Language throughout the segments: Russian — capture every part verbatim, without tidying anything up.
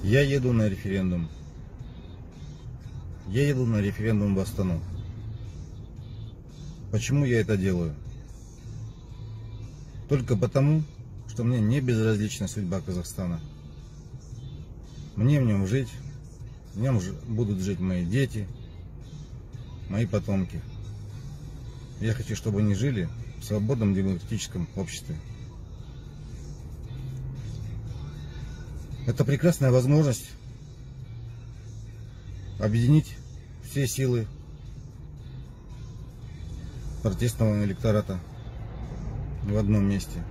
Я еду на референдум. Я еду на референдум в Астану. Почему я это делаю? Только потому, что мне не безразлична судьба Казахстана. Мне в нем жить, в нем будут жить мои дети, мои потомки. Я хочу, чтобы они жили в свободном демократическом обществе. Это прекрасная возможность объединить все силы протестного электората в одном месте.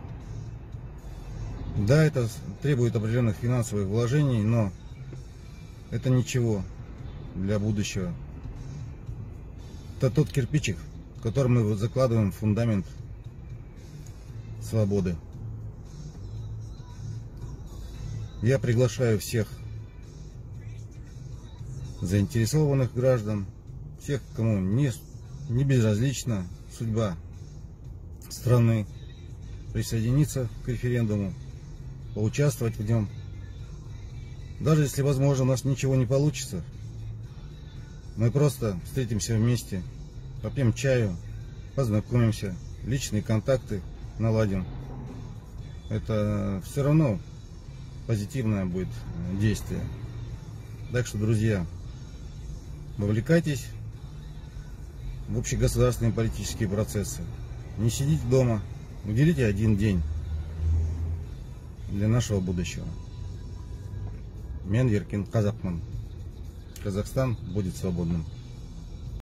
Да, это требует определенных финансовых вложений, но это ничего для будущего. Это тот кирпичик, в котором мы закладываем фундамент свободы. Я приглашаю всех заинтересованных граждан, всех, кому не, не безразлична судьба страны, присоединиться к референдуму, поучаствовать в нем. Даже если, возможно, у нас ничего не получится, мы просто встретимся вместе, попьем чаю, познакомимся, личные контакты наладим. Это все равно позитивное будет действие. Так что, друзья, вовлекайтесь в общегосударственные политические процессы. Не сидите дома, уделите один день для нашего будущего. Мен Еркин Казахман. Казахстан будет свободным.